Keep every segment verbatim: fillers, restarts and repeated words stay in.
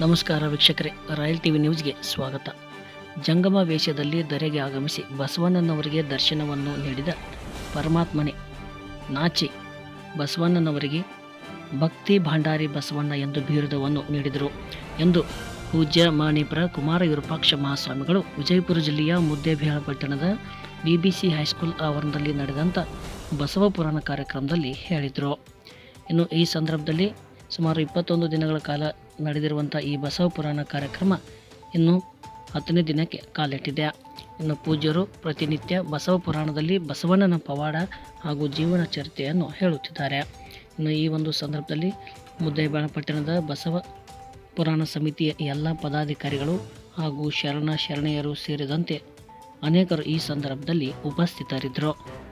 ನಮಸ್ಕಾರ ವೀಕ್ಷಕರೇ, royal TV ನ್ಯೂಸ್ಗೆ ಸ್ವಾಗತ. ಜಂಗಮ ವೇಷದಲ್ಲಿ ಧರೆಗೆ ಆಗಮಿಸಿ ಬಸವಣ್ಣನವರಿಗೆ ದರ್ಶನವನ್ನು ನೀಡಿದ ಪರಮಾತ್ಮನೇ ನಾಚಿ ಬಸವಣ್ಣನವರಿಗೆ ಭಕ್ತಿ ಭಂಡಾರಿ ಬಸವಣ್ಣ ಎಂದು ಬಿರುದವನ್ನು ನೀಡಿದರು ಎಂದು ಪೂಜ್ಯ ಮಾಣಿಪುರ ಕುಮಾರ ವಿರೂಪಾಕ್ಷ ಮಹಾಸ್ವಾಮಿಗಳು ವಿಜಯಪುರ ಜಿಲ್ಲೆಯ ಮುದ್ದೇಬಿಹಾಳ ಪಟ್ಟಣದ ಬಿಬಿಸಿ ಹೈಸ್ಕೂಲ್ ಆವರಣದಲ್ಲಿ ನಡೆದಂಥ ಬಸವ ಪುರಾಣ ಕಾರ್ಯಕ್ರಮದಲ್ಲಿ ಹೇಳಿದರು. ಇನ್ನು ಈ ಸಂದರ್ಭದಲ್ಲಿ ಸುಮಾರು ಇಪ್ಪತ್ತೊಂದು ದಿನಗಳ ಕಾಲ ನಡೆದಿರುವಂಥ ಈ ಬಸವ ಪುರಾಣ ಕಾರ್ಯಕ್ರಮ ಇನ್ನು ಹತ್ತನೇ ದಿನಕ್ಕೆ ಕಾಲಿಟ್ಟಿದೆ. ಇನ್ನು ಪೂಜ್ಯರು ಪ್ರತಿನಿತ್ಯ ಬಸವ ಪುರಾಣದಲ್ಲಿ ಬಸವಣ್ಣನ ಪವಾಡ ಹಾಗೂ ಜೀವನ ಚರಿತ್ರೆಯನ್ನು ಹೇಳುತ್ತಿದ್ದಾರೆ. ಇನ್ನು ಈ ಒಂದು ಸಂದರ್ಭದಲ್ಲಿ ಮುದ್ದೇಬಿಹಾಳ ಪಟ್ಟಣದ ಬಸವ ಪುರಾಣ ಸಮಿತಿಯ ಎಲ್ಲ ಪದಾಧಿಕಾರಿಗಳು ಹಾಗೂ ಶರಣ ಶರಣೆಯರು ಸೇರಿದಂತೆ ಅನೇಕರು ಈ ಸಂದರ್ಭದಲ್ಲಿ ಉಪಸ್ಥಿತರಿದ್ದರು.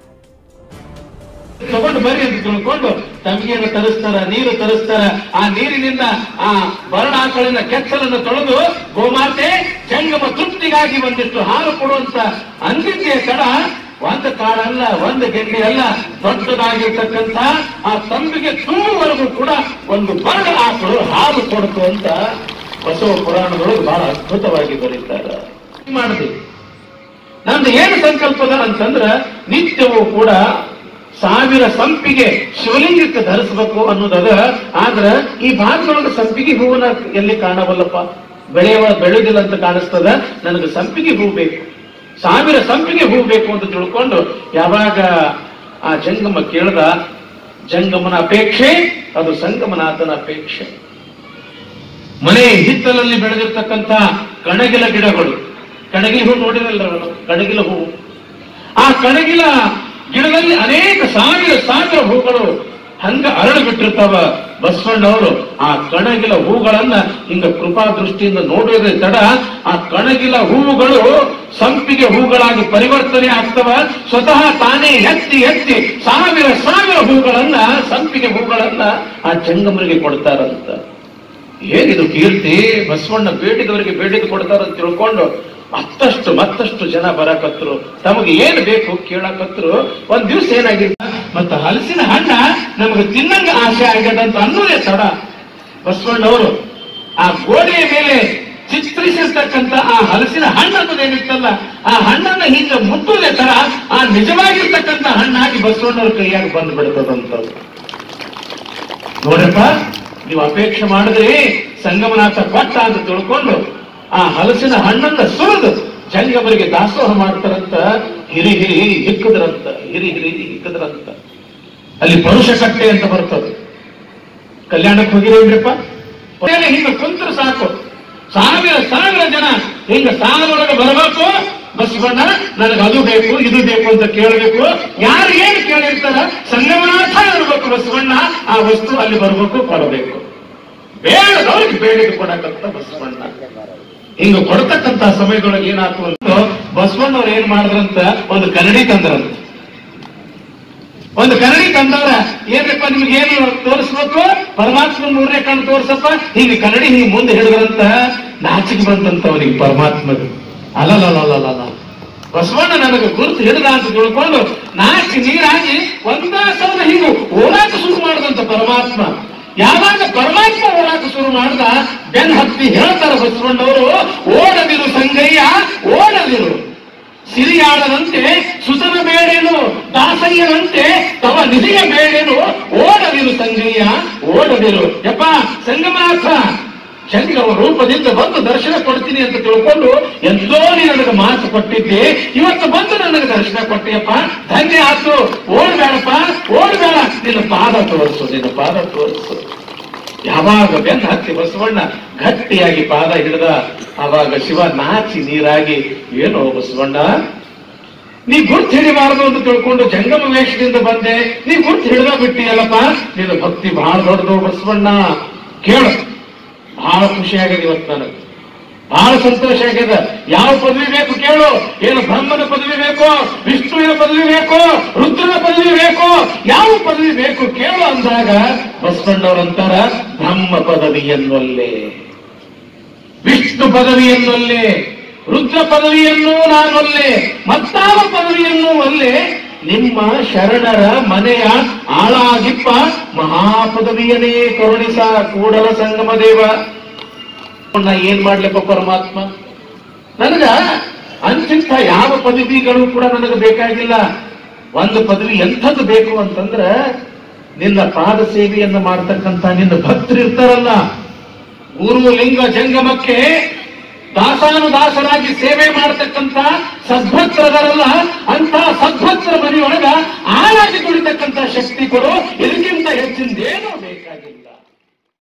ತಗೊಂಡು ಬರ್ರಿ ಅಂತ ತಿಳ್ಕೊಂಡು ತಮಗೇನು ತರಿಸ್ತಾರ, ನೀರು ತರಿಸ್ತಾರ. ಆ ನೀರಿನಿಂದ ಆ ಬರಣ ಆಕಳಿನ ಕೆಚ್ಚಲನ್ನು ತೊಳೆದು ಗೋಮಾತೆ ಜಂಗಮ ತೃಪ್ತಿಗಾಗಿ ಒಂದಿಷ್ಟು ಹಾಲು ಕೊಡುವಂತ ಅಂದಿದ್ದೇ ಕಡ ಒಂದು ಕಾಡಲ್ಲ, ಒಂದು ಗೆಂಡಿ ಅಲ್ಲ, ದೊಡ್ಡದಾಗಿರ್ತಕ್ಕಂಥ ಆ ತಂಬಿಗೆ ತುಂಬುವರೆಗೂ ಕೂಡ ಒಂದು ಬರಣ ಆಕಳು ಹಾಲು ಕೊಡ್ತು ಅಂತ ಬಸವ ಪುರಾಣದೊಳಗೆ ಬಹಳ ಅದ್ಭುತವಾಗಿ ಬರೀತಾರೆ. ಮಾಡಿದ್ವಿ ನಮ್ದು ಏನು ಸಂಕಲ್ಪದ ಅಂತಂದ್ರ ನಿತ್ಯವೂ ಕೂಡ ಸಾವಿರ ಸಂಪಿಗೆ ಶಿವಲಿಂಗಕ್ಕೆ ಧರಿಸಬೇಕು ಅನ್ನೋದದ. ಆದ್ರ ಈ ಭಾಗದೊಳಗೆ ಸಂಪಿಗೆ ಹೂವನ್ನ ಎಲ್ಲಿ ಕಾಣವಲ್ಲಪ್ಪ, ಬೆಳೆಯುವ ಬೆಳೆದಿಲ್ಲ ಅಂತ ಕಾಣಿಸ್ತದ. ನನಗೆ ಸಂಪಿಗೆ ಹೂ ಬೇಕು, ಸಾವಿರ ಸಂಪಿಗೆ ಹೂ ಬೇಕು ಅಂತ ತಿಳ್ಕೊಂಡು ಯಾವಾಗ ಆ ಜಂಗಮ ಕೇಳ್ದ, ಜಂಗಮನ ಅಪೇಕ್ಷೆ ಅದು ಸಂಗಮನಾಥನ ಅಪೇಕ್ಷೆ. ಮನೆ ಹಿತ್ತಲಲ್ಲಿ ಬೆಳೆದಿರ್ತಕ್ಕಂಥ ಕಣಗಿಲ ಗಿಡಗಳು, ಕಣಗಿಲ ಹೂ ನೋಡಿರಲ್ಲ, ಕಣಗಿಲ ಹೂ. ಆ ಕಣಗಿಲ ಗಿಡದಲ್ಲಿ ಅನೇಕ ಸಾವಿರ ಸಾವಿರ ಹೂಗಳು ಹಂಗ ಅರಳು ಬಿಟ್ಟಿರ್ತಾವ. ಬಸವಣ್ಣವರು ಆ ಕಣಗಿಲ ಹೂಗಳನ್ನ ಹಿಂಗ ಕೃಪಾ ದೃಷ್ಟಿಯಿಂದ ನೋಡೋದೇ ತಡ ಆ ಕಣಗಿಲ ಹೂವುಗಳು ಸಂಪಿಗೆ ಹೂಗಳಾಗಿ ಪರಿವರ್ತನೆ ಆಗ್ತವ. ಸ್ವತಃ ತಾನೇ ಎತ್ತಿ ಎತ್ತಿ ಸಾವಿರ ಸಾವಿರ ಹೂಗಳನ್ನ, ಸಂಪಿಗೆ ಹೂಗಳನ್ನ ಆ ಜಂಗಮರಿಗೆ ಕೊಡ್ತಾರಂತ. ಏನಿದು ಕೀರ್ತಿ! ಬಸವಣ್ಣ ಬೇಡಿದವರಿಗೆ ಬೇಡಿದ್ದು ಕೊಡ್ತಾರಂತ ತಿಳ್ಕೊಂಡು ಮತ್ತಷ್ಟು ಮತ್ತಷ್ಟು ಜನ ಬರಕತ್ರು. ತಮಗೆ ಏನು ಬೇಕು ಕೇಳಕತ್ರು. ಒಂದ್ ದಿವ್ಸ ಏನಾಗಿಲ್ಲ, ಮತ್ತ ಹಲಸಿನ ಹಣ್ಣ ನಮಗೆ ತಿನ್ನಂಗ ಆಸೆ ಆಗ್ಯದಂತ ಅನ್ನೋದೇ ತಡ ಬಸವಣ್ಣವರು ಆ ಗೋಡೆಯ ಮೇಲೆ ಚಿತ್ರಿಸಿರ್ತಕ್ಕಂಥ ಆ ಹಲಸಿನ ಹಣ್ಣು ಅನ್ನೋದೇನಿತ್ತಲ್ಲ, ಆ ಹಣ್ಣನ್ನ ಹಿಂಗ ಮುಟ್ಟುವುದೇ ತರ ಆ ನಿಜವಾಗಿರ್ತಕ್ಕಂಥ ಹಣ್ಣಾಗಿ ಬಸವಣ್ಣವ್ರ ಕೈಯಾಗಿ ಬಂದು ಬಿಡ್ತದಂತ. ನೋಡಪ್ಪ, ನೀವು ಅಪೇಕ್ಷೆ ಮಾಡಿದ್ರಿ ಸಂಗಮನಾಥ ಕೊಟ್ಟ ಅಂತ ತಿಳ್ಕೊಂಡು ಆ ಹಲಸಿನ ಹಣ್ಣನ್ನ ಸುರಿದು ಜಂಗಮರಿಗೆ ದಾಸೋಹ ಮಾಡ್ತಾರಂತ. ಹಿರಿ ಹಿರಿ ಹಿಕ್ಕದ್ರಂತ, ಹಿರಿ ಹಿರಿ ಹಿಕ್ಕದ್ರಂತ. ಅಲ್ಲಿ ಪರುಷ ಕಟ್ಟೆ ಅಂತ ಬರ್ತದೆ. ಕಲ್ಯಾಣಕ್ಕೆ ಹೋಗಿರೇನ್ರಿಪ್ಪ? ಹಿಂಗ ಕುಂತ್ರ ಸಾಕು, ಸಾವಿರ ಸಾವಿರ ಜನ ಹಿಂಗ ಸಾಲೊಳಗೆ ಬರಬೇಕು. ಬಸವಣ್ಣ ನನಗೆ ಅದು ಬೇಕು ಇದು ಬೇಕು ಅಂತ ಕೇಳಬೇಕು. ಯಾರು ಏನು ಕೇಳಿರ್ತಾರ ಸಂಗಮನಾಥ ಇರ್ಬೇಕು ಬಸವಣ್ಣ, ಆ ವಸ್ತು ಅಲ್ಲಿ ಬರ್ಬೇಕು, ಕೊಡಬೇಕು. ಬೇಡದವ್ರಿಗೆ ಬೇಡಿದ್ದು ಕೊಡಕಂತ ಬಸವಣ್ಣ. ಹಿಂಗ ಕೊಡ್ತಕ್ಕಂತ ಸಮಯದೊಳಗೆ ಏನಾಯ್ತು ಅಂತ ಬಸವಣ್ಣವ್ರು ಏನ್ ಮಾಡಿದ್ರಂತ, ಒಂದು ಕನ್ನಡಿ ತಂದ್ರಂತ. ಒಂದು ಕನ್ನಡಿ ತಂದವ್ರ, ಏನಪ್ಪ ನಿಮ್ಗೆ ಏನು ತೋರಿಸ್ಬೇಕು, ಪರಮಾತ್ಮ ಮೂರನೇ ಕಣ್ಣು ತೋರ್ಸಪ್ಪ, ಹೀಗೆ ಕನ್ನಡಿ ಹಿಂಗ್ ಮುಂದೆ ಹಿಡಿದ್ರಂತ. ನಾಚಿಕೆ ಬಂದಂತ ಅವನಿಗೆ ಪರಮಾತ್ಮದು. ಅಲ್ಲಲ್ಲ, ಬಸವಣ್ಣ ನನಗೆ ಗುರುತು ಹಿಡಿದ ಅಂತ ತಿಳ್ಕೊಂಡು ನಾಚಿ ನೀರಾಗಿ ಒಂದ ಸಲ ಹಿಂಗು ಓಡಾಟ ಶುರು ಮಾಡಿದಂತ ಪರಮಾತ್ಮ. ಯಾವಾಗ ಪರಮಾತ್ಮ ಓಡಾಟ ಶುರು ಮಾಡ್ದ, ಬೆನ್ ಹತ್ತಿ ಹೇಳ್ತಾರ ಬಸವಣ್ಣವರು, ಓಡದಿರು ಸಂಗಯ್ಯ ಓಡದಿರು, ಸಿರಿಯಾಡದಂತೆ ಸುತನ ಬೇಡೇನು, ದಾಸಯ್ಯನಂತೆ ತವ ನಿಧಿಯ ಬೇಡೇನು, ಓಡದಿರು ಸಂಗಯ್ಯ ಓಡದಿರು. ಯಪ್ಪ ಸಂಗಮನಾಥ ಜಂಗಮ ರೂಪದಿಂದ ಬಂದು ದರ್ಶನ ಕೊಡ್ತೀನಿ ಅಂತ ತಿಳ್ಕೊಂಡು ಎಂದೋ ನೀ ನನಗೆ ಮಾತು ಕೊಟ್ಟಿದ್ದೆ, ಇವತ್ತು ಬಂದು ನನಗೆ ದರ್ಶನ ಕೊಟ್ಟಿಯಪ್ಪ, ಧನ್ಯ ಆತು. ಓಡ್ಬೇಡಪ್ಪ, ಓಡ್ಬೇಡ, ನಿನ್ನ ಪಾದ ತೋರಿಸು, ನಿನ್ನ ಪಾದ ತೋರಿಸು. ಯಾವಾಗ ಬೆನ್ನ ಹತ್ತಿ ಬಸವಣ್ಣ ಗಟ್ಟಿಯಾಗಿ ಪಾದ ಹಿಡಿದ, ಆವಾಗ ಶಿವ ನಾಚಿ ನೀರಾಗಿ, ಏನೋ ಬಸವಣ್ಣ ನೀ ಗುರ್ತು ಹಿಡಿಬಾರದು ಅಂತ ತಿಳ್ಕೊಂಡು ಜಂಗಮ ವೇಷದಿಂದ ಬಂದೆ, ನೀ ಗುರ್ತು ಹಿಡಿದ ಬಿಟ್ಟಿಯಲ್ಲಪ್ಪ, ನಿನ್ನ ಭಕ್ತಿ ಬಹಳ ದೊಡ್ಡದು ಬಸವಣ್ಣ. ಕೇಳು, ಬಹಳ ಖುಷಿ ಆಗ್ಯದ ಇವತ್ತು ನನಗೆ, ಬಹಳ ಸಂತೋಷ ಆಗ್ಯದ. ಯಾವ ಪದವಿ ಬೇಕು ಕೇಳು, ಏನು ಬ್ರಹ್ಮನ ಪದವಿ ಬೇಕೋ, ವಿಷ್ಣುವಿನ ಪದವಿ ಬೇಕೋ, ರುದ್ರನ ಪದವಿ ಬೇಕೋ, ಯಾವ ಪದವಿ ಬೇಕು ಕೇಳು ಅಂದಾಗ ಬಸವಣ್ಣವ್ರಂತಾರ, ಬ್ರಹ್ಮ ಪದವಿಯನ್ನೊಲ್ಲೆ, ವಿಷ್ಣು ಪದವಿಯನ್ನೊಲ್ಲೆ, ರುದ್ರ ಪದವಿಯನ್ನು ನಾನೊಲ್ಲೆ, ಮತ್ತಾವ ಪದವಿಯನ್ನು ಒಲ್ಲೆ, ನಿಮ್ಮ ಶರಣರ ಮನೆಯ ಆಳಾಗಿಪ್ಪ ಮಹಾಪದವಿಯನೇ ಕರುಣಿಸ ಕೂಡಲ ಸಂಗಮ ದೇವ. ಏನ್ ಮಾಡ್ಲಪ್ಪ ಪರಮಾತ್ಮ, ನನಗ ಅಂತಿಂತ ಯಾವ ಪದವಿಗಳು ಕೂಡ ನನಗೆ ಬೇಕಾಗಿಲ್ಲ. ಒಂದು ಪದವಿ ಎಂಥದ್ದು ಬೇಕು ಅಂತಂದ್ರ ನಿನ್ನ ಪಾದ ಸೇವೆಯನ್ನು ಮಾಡ್ತಕ್ಕಂಥ ನಿನ್ನ ಭಕ್ತರು ಇರ್ತಾರಲ್ಲ, ಊರು ಲಿಂಗ ಜಂಗಮಕ್ಕೆ ದಾಸಾನುದಾಸರಾಗಿ ಸೇವೆ ಮಾಡತಕ್ಕಂಥ ಸದ್ಭಕ್ತರಲ್ಲ, ಅಂತ ಸದ್ಭಕ್ತರ ಮನೆಯೊಳಗ ಆಳಾಗಿ ದುಡಿತಕ್ಕಂಥ ಶಕ್ತಿ ಕೊಡು. ಇದಕ್ಕಿಂತ ಹೆಚ್ಚಿಂದೇನೋ ಬೇಕು.